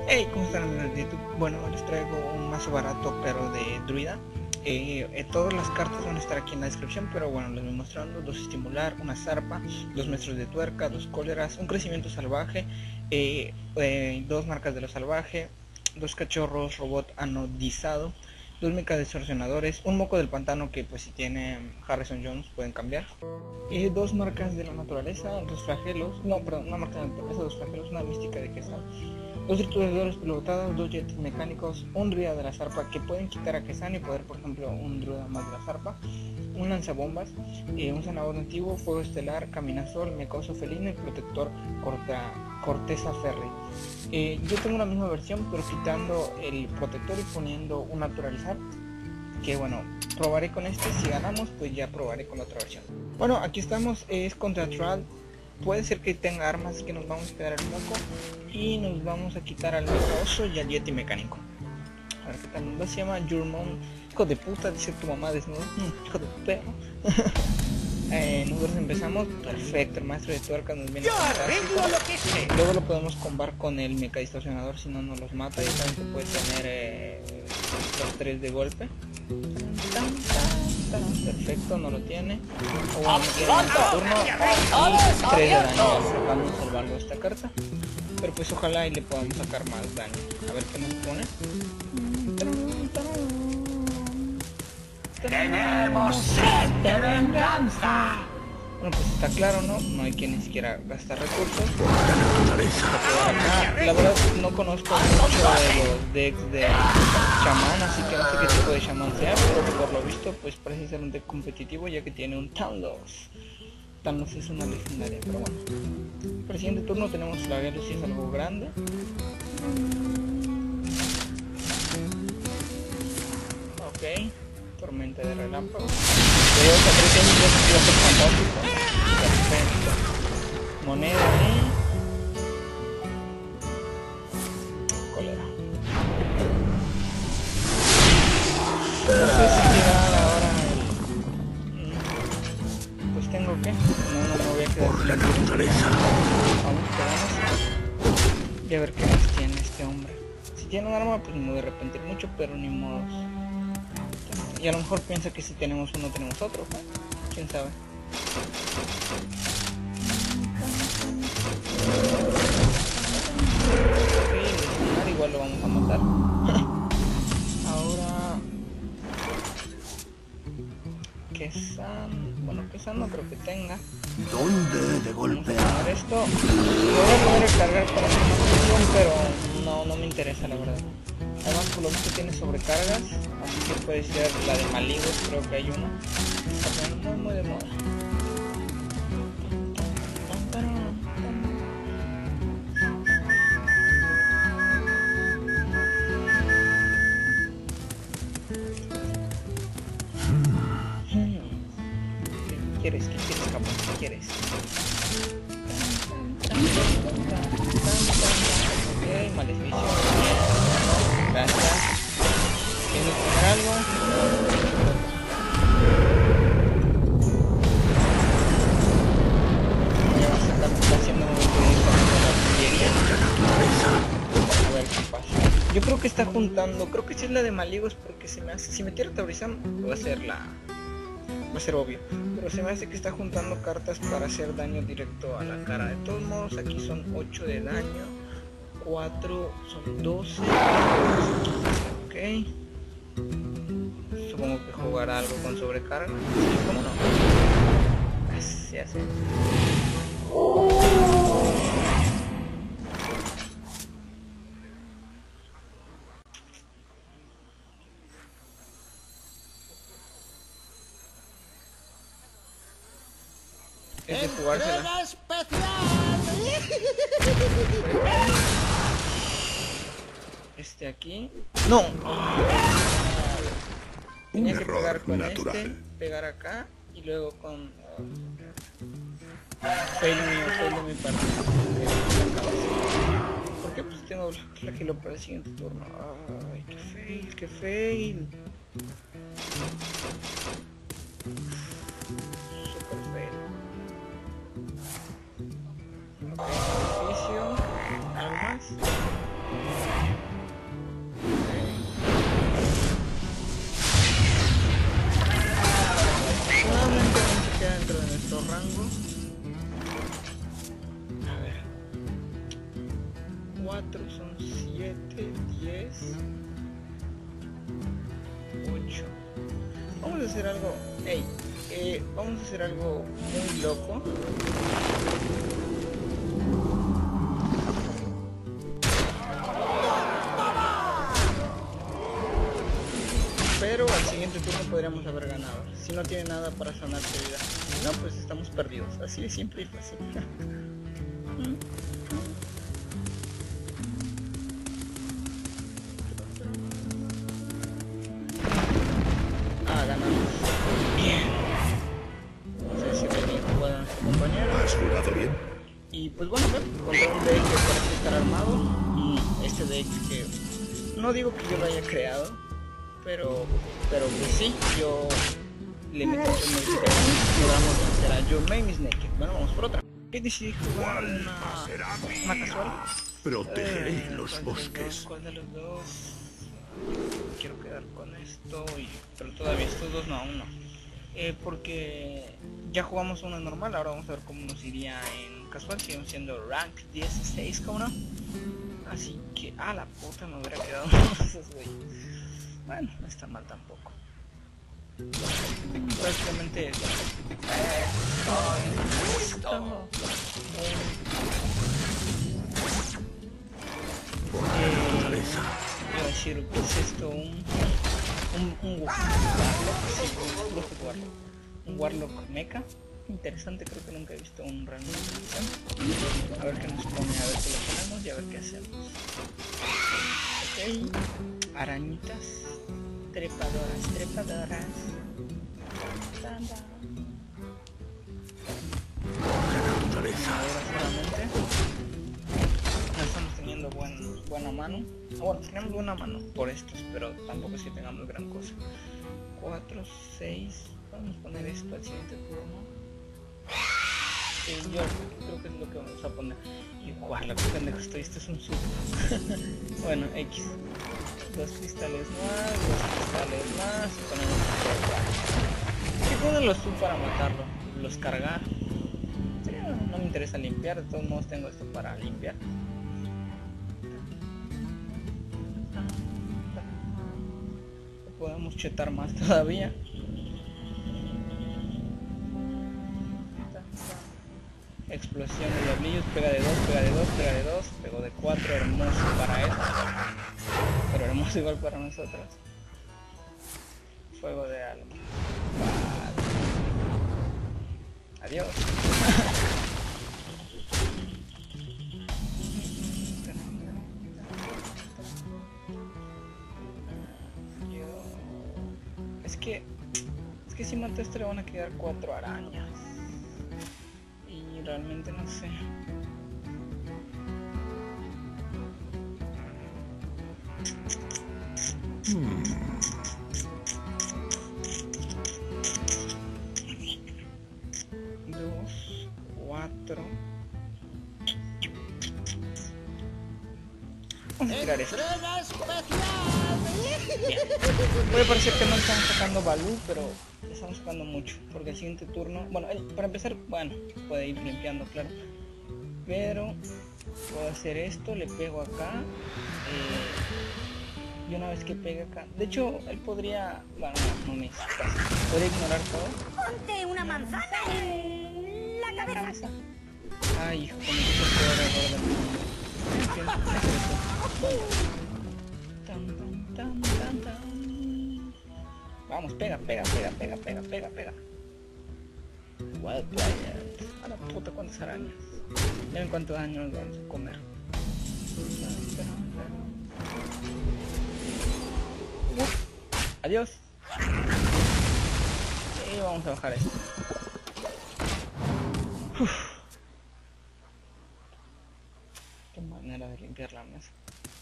Hey, ¿cómo están amigos de YouTube? Bueno, les traigo un mazo barato pero de druida. Todas las cartas van a estar aquí en la descripción, pero bueno, les voy mostrando: 2 estimular, una zarpa, 2 metros de tuerca, 2 cóleras, un crecimiento salvaje, 2 marcas de lo salvaje, 2 cachorros robot anodizado, 2 mecas distorsionadores, un moco del pantano que pues si tiene Harrison Jones pueden cambiar, 2 marcas de la naturaleza, 2 flagelos, no, perdón, una marca de la naturaleza, 2 flagelos, una mística de Quesan, 2 trituradores pilotados, 2 jets mecánicos, un druida de la zarpa que pueden quitar a Quesan y poder, por ejemplo, un druida más de la zarpa, un lanzabombas, un sanador nativo, fuego estelar, caminazol, mecoso felino y protector corteza férrea. Yo tengo la misma versión pero quitando el protector y poniendo un naturalizar, que bueno, probaré con este. Si ganamos pues ya probaré con la otra versión. Bueno, aquí estamos, es contra Thrall. Puede ser que tenga armas, que nos vamos a quedar al moco y nos vamos a quitar al oso y al yeti mecánico. A ver qué tal. Se llama Your Mom. Hijo de puta, dice tu mamá desnudo. Hijo de perro. Nosotros empezamos, perfecto, el maestro de tuerca nos viene fantástico. Luego lo podemos combar con el mecha distorsionador, si no nos los mata. Ya saben que puede tener los 3 de golpe. Perfecto, no lo tiene. O bueno, no tiene en turno. Y 3 de daño, vamos a salvarlo esta carta. Pero pues ojalá y le podamos sacar más daño. A ver qué nos pone. ¡Tenemos sed de venganza! Bueno, pues está claro, ¿no? No hay que ni siquiera gastar recursos. ¡Naturaleza! La verdad no conozco mucho de los decks de chamán, así que no sé qué tipo de chamán sea, pero por lo visto pues parece ser un deck competitivo ya que tiene un Talos. Talos es una legendaria, pero bueno. Para el siguiente turno tenemos flagelos y es algo grande. Ok. Tormenta de relámpagos. Perfecto. Moneda y cólera. No sé si tirar ahora pues tengo que. No voy a quedar Por la naturaleza. Vamos, quedamos. Y a ver qué más tiene este hombre. Si tiene un arma pues me voy a arrepentir mucho, pero ni modo. Y a lo mejor piensa que si tenemos uno tenemos otro, quién sabe. Ok, igual lo vamos a matar. Ahora Quesan, bueno, Quesan no creo que tenga. ¿Dónde de golpear? Esto lo voy a poder cargar para hacer más función, pero no me interesa la verdad. Además por lo visto tiene sobrecargas, así que puede ser la de Maligos, creo que hay una. Está muy de moda. ¿Qué quieres, capaz? ¿Qué quieres? Ok, maleficio. Gracias. ¿Quieres poner algo? Ya va a estar haciendo un movimiento con la artillería. A ver qué pasa. Yo creo que está juntando, creo que sí es la de Maligos, porque se me hace, si me tira Taurizam va a ser obvio, pero se me hace que está juntando cartas para hacer daño directo a la cara. De todos modos aquí son 8 de daño, 4 son 12. Ok, supongo que jugará algo con sobrecarga. Sí, ¿cómo no? Así hace. Es de jugársela. Este aquí. ¡No! Tenía que pegar con natural. Pegar acá y luego con fail mi parte. Porque pues tengo flagelo para el siguiente turno. Ay, qué fail. Super fail. Ok, beneficio. Algo más. 4, son 7, 10, 8. Vamos a hacer algo, vamos a hacer algo muy loco. Pero al siguiente turno podríamos haber ganado. Si no tiene nada para sanar su vida. Si no, pues estamos perdidos. Así de simple y fácil. Ganamos. Bien. No sé si venía jugando a nuestro compañero. ¿Has jugado bien? Y pues bueno, contra un deck que parece estar armado. Y este deck que no digo que yo lo haya creado, pero pues sí, yo le meto y logramos vencer a Your Name is Naked. Bueno, vamos por otra. Decidí jugar una casual. Protegeré los bosques. ¿Cuál de los dos? Quiero quedar con esto, pero todavía estos dos no, aún no. Porque ya jugamos una normal, ahora vamos a ver cómo nos iría en casual. Siguen siendo rank 16, ¿cómo no? Así que, la puta, me hubiera quedado esos güeyes. Bueno, no está mal tampoco. Prácticamente iba a decir, ¿qué es esto? Un Warlock mecha. Interesante, creo que nunca he visto un realmente interesante. A ver qué nos pone, a ver qué lo ponemos y a ver qué hacemos. Ok, arañitas, trepadoras. No estamos teniendo buena mano. Bueno, tenemos buena mano por estos, pero tampoco es que tengamos gran cosa. 4, 6. Vamos a poner esto al siguiente turno. Sí, yo creo que es lo que vamos a poner. Y guau, la que pendejo estoy, esto es un sub. Bueno, X. 2 cristales más. Y ponemos ¿qué ponen los sub para matarlo? Los cargar. Sí, no me interesa limpiar, de todos modos tengo esto para limpiar. Podemos chetar más todavía. Explosión de diablillos, pega de 2, pegó de 4, hermoso para él, pero hermoso igual para nosotros. Fuego de alma. Adiós. Es que si mato esto le van a quedar 4 arañas. Y realmente no sé. Dos, 4. Vamos a tirar esto. Puede parecer que no estamos sacando Balú, pero estamos sacando mucho, porque el siguiente turno, bueno, para empezar, bueno, puede ir limpiando, claro, pero puedo hacer esto, le pego acá, y una vez que pegue acá, de hecho, él podría, bueno, no necesita, podría ignorar todo. Ponte una manzana en la cabeza. Ay, hijo, con eso es el peor error del mundo. En fin, vamos, pega. Wildfire. A la puta, cuántas arañas. Ya en cuántos daño nos vamos a comer. Adiós. Y vamos a bajar esto. Qué manera de limpiar la mesa.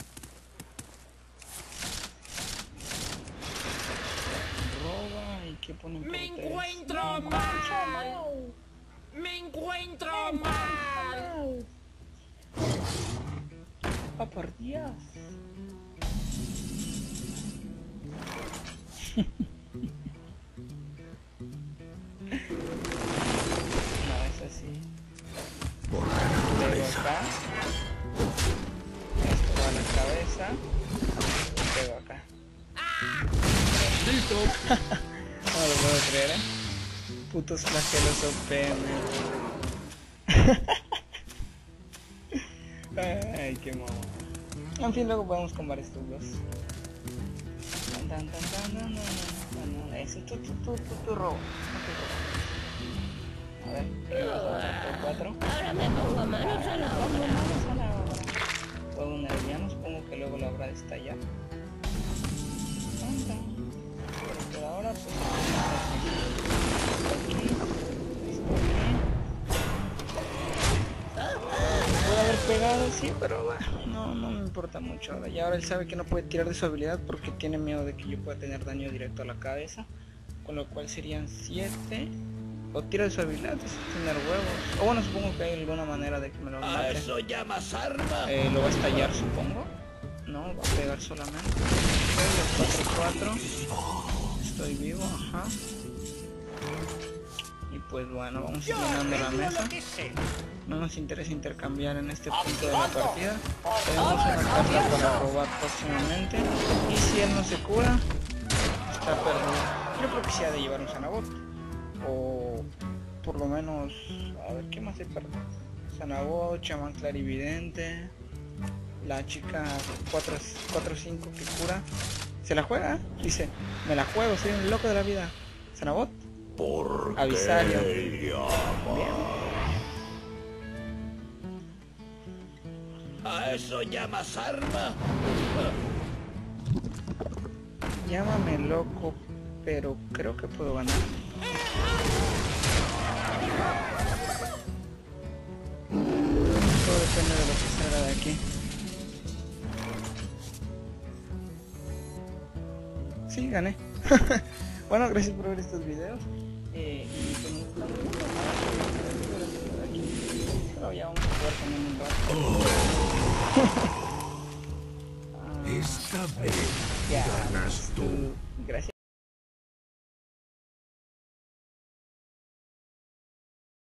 Roba y que pone por ¡Me tres. encuentro mal! ¡Me encuentro mal! Por Dios. No, es así. Por Luego naturaleza. acá. acá. Pego acá. Listo. No lo puedo creer, Putos flagelos OP, Ay, qué mamá. En fin, luego podemos combar estos dos. Eso, tú robo. A ver, ¿qué pasa? 4. Ahora me pongo manos a la obra. Puedo nerviano, supongo que luego lo habrá de estallar. Pero por ahora, pues. Puede haber pegado, sí, pero no me importa mucho ahora. Y ahora él sabe que no puede tirar de su habilidad porque tiene miedo de que yo pueda tener daño directo a la cabeza. Con lo cual serían 7. O tira de su habilidad, es tener huevos. O bueno, supongo que hay alguna manera de que me lo mate. ¿Eso llamas arma? Lo va a estallar, supongo. No, va a pegar solamente. 4-4. Estoy vivo, ajá. Y pues bueno, vamos llenando la mesa. No nos interesa intercambiar en este punto de la partida. Tenemos una carta para robar próximamente. Y si él no se cura, está perdido. Yo creo que sí ha de llevar un Sanabot. O por lo menos, a ver, ¿qué más hay para Sanabot, chamán clarividente, la chica 4-5 que cura? ¿Se la juega? Dice, me la juego, soy un loco de la vida. Sanabot, Avisario. Bien. ¿A eso llamas arma? Llámame loco, pero creo que puedo ganar. Todo depende de lo que salga de aquí. Sí, gané. Bueno, gracias por ver estos videos. Y pues nos estamos viendo. Pero ya vamos a jugar también un rato. Esta vez Ya. ganas tú.